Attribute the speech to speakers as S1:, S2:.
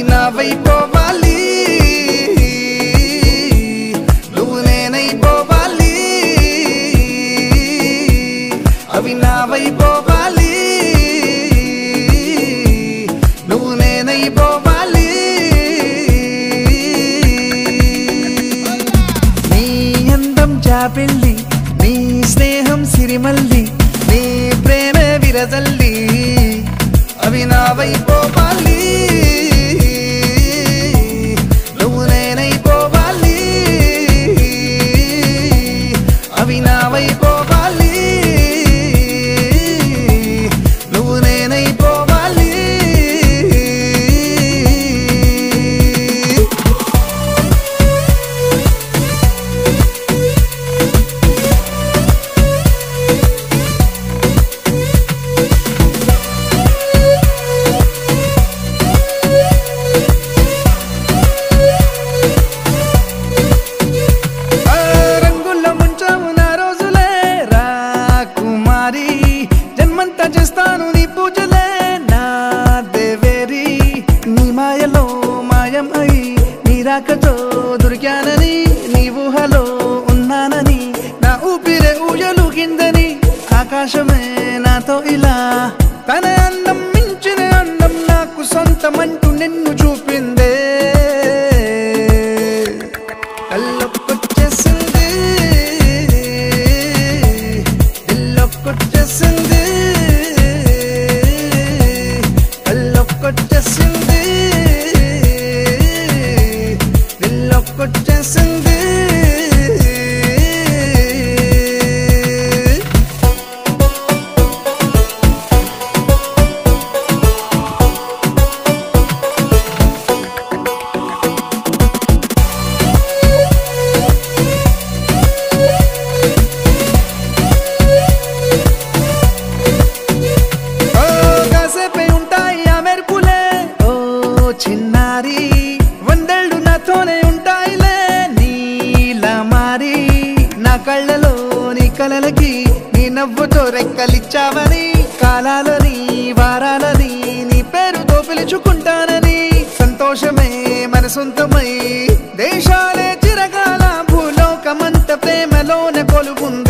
S1: అవి నావైపోవాలి నువ్వు నేనైపోవాలి అవి నావైపోవాలి నువ్వు నేనైపోవాలి నీ అందం జాబిల్లి నీ స్నేహం సిరిమల్లి నీ ప్రేమే విరజల్లి అవి నావైపోవాలి నువ్వు నేనైపోవాలి అవి నావైపోవాలి నువ్వు నేనైపోవాలి చేస్తాను నీ పూజలే నా దేవేరి నీ మాయలో మాయం అయి నీ రాకతో దొరికానని నీ ఊహలో ఉన్నానని నా ఊపిరే ఊయలుగిందని ఆకాశమే నాతో ఇలా తన అందం మించిన అందం నాకు సొంతమంటూ నిన్ను చూపిందే కళ్ళొక్కొచ్చేసింది దిల్లొక్కొచ్చేసింది కొట్టేసింది దిల్లో కొట్టేసింది చిన్నారి వందళ్ళు నాతోనే ఉంటాయిలే నీలా మారి నా కళ్ళలో నీ కలలకి నీ నవ్వుతో రెక్కలిచ్చావని కాలాలని వారాలని నీ పేరుతో పిలుచుకుంటానని సంతోషమే మన సొంతమై దేశాలే చిరకాల భూలోకమంత ప్రేమలోనే కొలువు